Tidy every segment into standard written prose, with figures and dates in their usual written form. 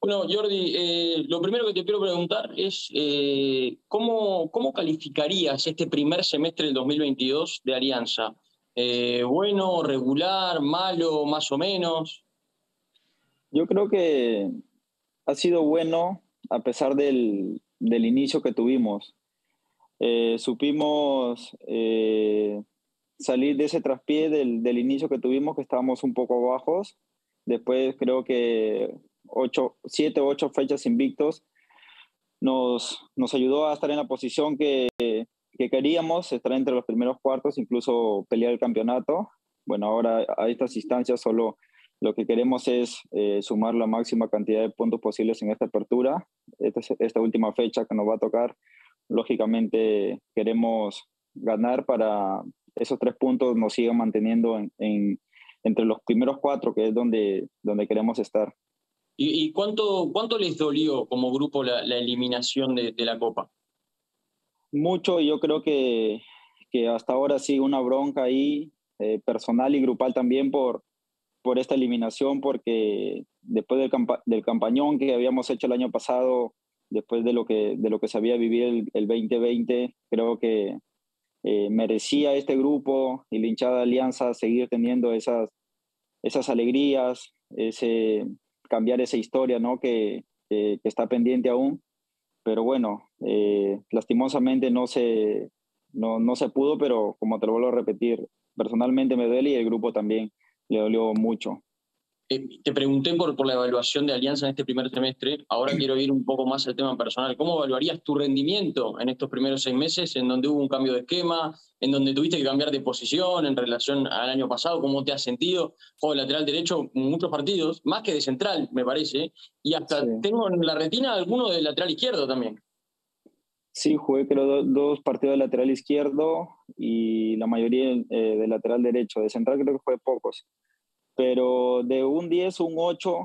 Bueno, Jordi, lo primero que te quiero preguntar es ¿cómo calificarías este primer semestre del 2022 de Alianza? ¿Bueno, regular, malo, más o menos? Yo creo que ha sido bueno a pesar del inicio que tuvimos. Supimos salir de ese traspié del inicio que tuvimos, que estábamos un poco bajos. Después creo que 7 u 8 fechas invictos nos ayudó a estar en la posición que queríamos, estar entre los primeros cuartos, incluso pelear el campeonato. Bueno, ahora a estas instancias solo lo que queremos es sumar la máxima cantidad de puntos posibles en esta apertura. Esta última fecha que nos va a tocar, lógicamente queremos ganar para esos 3 puntos nos sigan manteniendo entre los primeros cuatro, que es donde queremos estar. ¿Y cuánto les dolió como grupo la eliminación de la Copa? Mucho, y yo creo que hasta ahora sí una bronca ahí, personal y grupal también por esta eliminación, porque después del campañón que habíamos hecho el año pasado, después de lo que se había vivido el 2020, creo que merecía este grupo y la hinchada de Alianza seguir teniendo esas alegrías, cambiar esa historia, ¿no? que está pendiente aún. Pero bueno, lastimosamente no se pudo, pero como te lo vuelvo a repetir, personalmente me duele y el grupo también le dolió mucho. Te pregunté por la evaluación de Alianza en este primer semestre. Ahora quiero ir un poco más al tema personal. ¿Cómo evaluarías tu rendimiento en estos primeros 6 meses en donde hubo un cambio de esquema, en donde tuviste que cambiar de posición en relación al año pasado? ¿Cómo te has sentido? Juego de lateral derecho, muchos partidos, más que de central, me parece. Y Sí, hasta tengo en la retina alguno de lateral izquierdo también. sí, jugué creo 2 partidos de lateral izquierdo y la mayoría de lateral derecho. De central creo que fue pocos. Pero de un 10 un 8,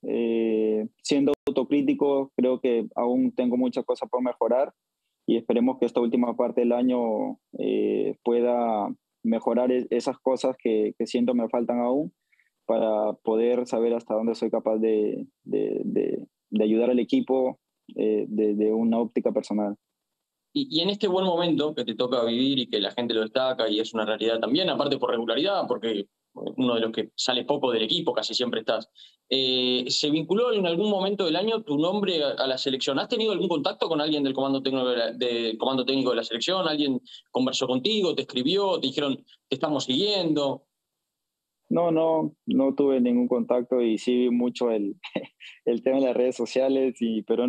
siendo autocrítico, creo que aún tengo muchas cosas por mejorar y esperemos que esta última parte del año pueda mejorar esas cosas que siento me faltan aún para poder saber hasta dónde soy capaz de ayudar al equipo desde una óptica personal. Y en este buen momento que te toca vivir y que la gente lo destaca y es una realidad también, aparte por regularidad, porque uno de los que sale poco del equipo, casi siempre estás, ¿se vinculó en algún momento del año tu nombre a la selección? ¿Has tenido algún contacto con alguien del comando técnico de la selección? ¿Alguien conversó contigo, te escribió, te dijeron, te estamos siguiendo? No tuve ningún contacto y sí vi mucho el tema de las redes sociales, pero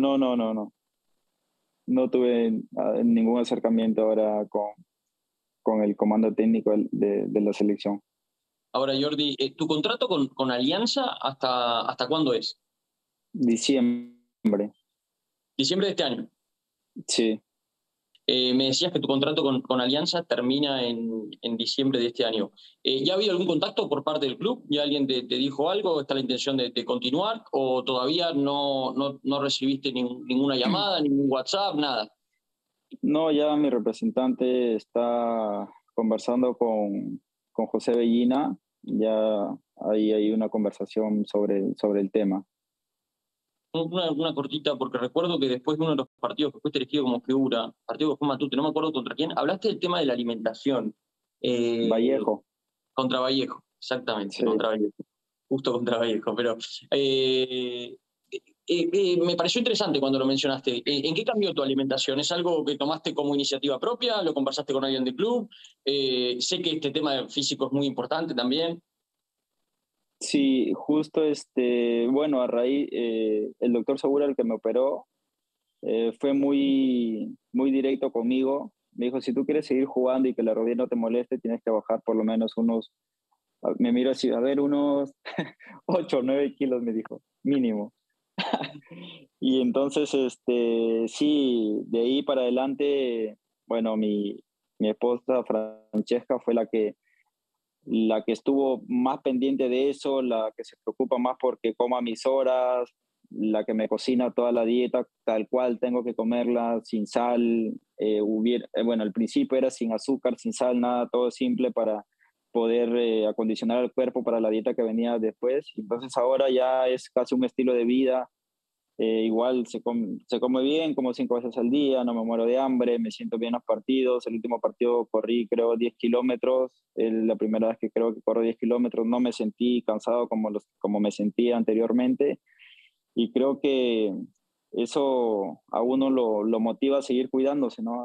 no tuve ningún acercamiento ahora con el comando técnico de la selección. Ahora, Jordi, ¿tu contrato con Alianza hasta cuándo es? Diciembre, Diciembre de este año. sí. Me decías que tu contrato con Alianza termina en diciembre de este año. ¿Ya ha habido algún contacto por parte del club? ¿Ya alguien te dijo algo? ¿Está la intención de continuar? ¿O todavía no recibiste ninguna llamada, ningún WhatsApp, nada? No, ya mi representante está conversando con José Bellina, ya ahí hay una conversación sobre el tema. Una cortita, porque recuerdo que después de uno de los partidos que fuiste elegido como figura, partido que fue Matute, no me acuerdo contra quién, hablaste del tema de la alimentación. Eh, Vallejo, Contra Vallejo, exactamente, sí. contra Vallejo. Justo contra Vallejo, pero me pareció interesante cuando lo mencionaste. ¿En qué cambió tu alimentación? ¿Es algo que tomaste como iniciativa propia? ¿Lo conversaste con alguien del club? Sé que este tema físico es muy importante también. Sí, justo bueno, a raíz, el doctor Segura, el que me operó, fue muy directo conmigo. Me dijo, si tú quieres seguir jugando y que la rodilla no te moleste, tienes que bajar por lo menos me miro así, a ver, unos 8 o 9 kilos, me dijo, mínimo. Y entonces, sí, de ahí para adelante, bueno, mi esposa Francesca fue la que estuvo más pendiente de eso, la que se preocupa más porque coma mis horas, la que me cocina toda la dieta tal cual tengo que comerla, sin sal. Bueno, al principio era sin azúcar, sin sal, nada, todo simple para poder acondicionar el cuerpo para la dieta que venía después. Entonces ahora ya es casi un estilo de vida igual se come bien, como 5 veces al día, no me muero de hambre, me siento bien en los partidos. El último partido corrí, creo, 10 kilómetros. La primera vez que creo que corro 10 kilómetros no me sentí cansado como me sentía anteriormente. Y creo que eso a uno lo motiva a seguir cuidándose, ¿no?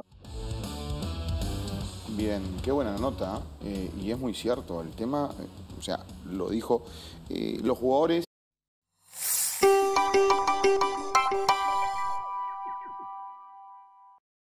Bien, qué buena nota. Y es muy cierto, el tema, o sea, lo dijo, los jugadores